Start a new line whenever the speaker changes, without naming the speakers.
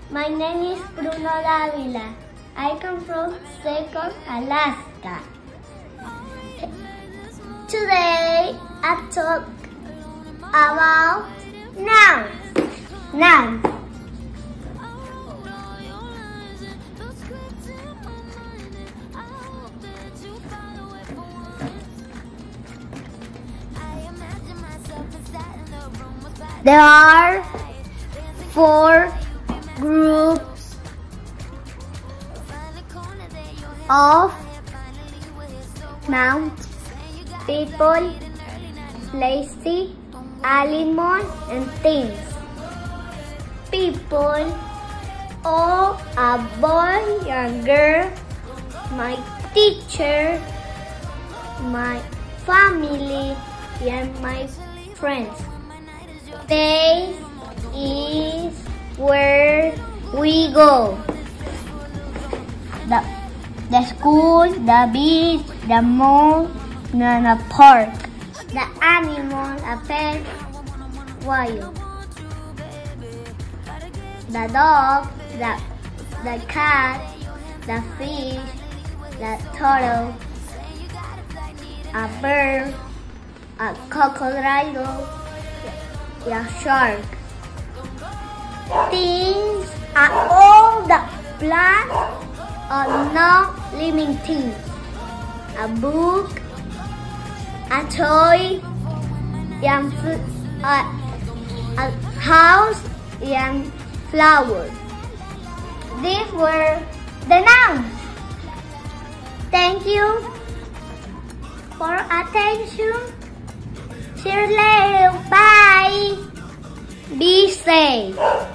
My name is Bruno Davila. I come from Secor, Alaska. Today I talk about nouns. Nouns. There are 4 groups of nouns: people, places, animals, and things. People, or a boy and girl, my teacher, my family, and my friends. Place is where we go. The school, the beach, the mall, and the park. The animal, a pet, wild. The dog, the cat, the fish, the turtle, a bird, a crocodile, a shark. Things are all the plants or non-living things. A book, a toy, a house, and flowers. These were the nouns. Thank you for attention. See you later. Bye. Be safe.